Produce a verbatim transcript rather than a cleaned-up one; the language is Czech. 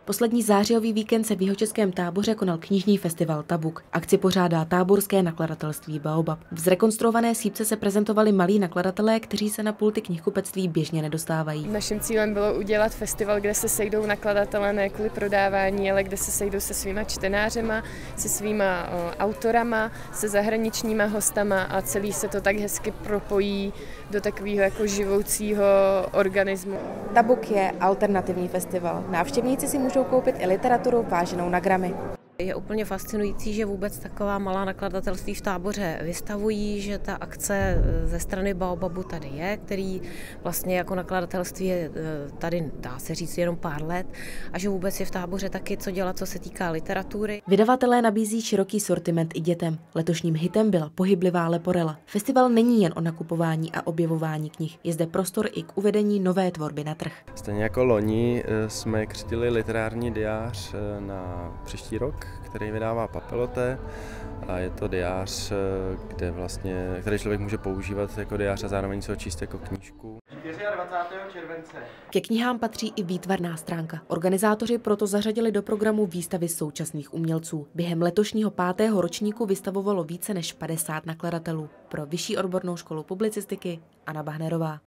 Poslední zářijový víkend se v jihočeském Táboře konal knižní festival Tabuk. Akci pořádá táborské nakladatelství Baobab. V zrekonstruované sýpce se prezentovali malí nakladatelé, kteří se na pulty knihkupectví běžně nedostávají. Naším cílem bylo udělat festival, kde se sejdou nakladatelé ne kvůli prodávání, ale kde se sejdou se svýma čtenářema, se svýma o, autorama, se zahraničníma hostama a celý se to tak hezky propojí do takového jako živoucího organismu. Tabuk je alternativní festival. Návštěvníci si můžou koupit i literaturu váženou na gramy. Je úplně fascinující, že vůbec taková malá nakladatelství v Táboře vystavují, že ta akce ze strany Baobabu tady je, který vlastně jako nakladatelství je tady, dá se říct, jenom pár let a že vůbec je v Táboře taky co dělat, co se týká literatury. Vydavatelé nabízí široký sortiment i dětem. Letošním hitem byla Pohyblivá leporela. Festival není jen o nakupování a objevování knih. Je zde prostor i k uvedení nové tvorby na trh. Stejně jako loni jsme křtili literární diář na příští rok, který vydává Papeloté, a je to diář, kde vlastně, který člověk může používat jako diář a zároveň se ho číst jako knížku. dvacátého čtvrtého července. Ke knihám patří i výtvarná stránka. Organizátoři proto zařadili do programu výstavy současných umělců. Během letošního pátého ročníku vystavovalo více než padesát nakladatelů. Pro Vyšší odbornou školu publicistiky Anna Bahnerová.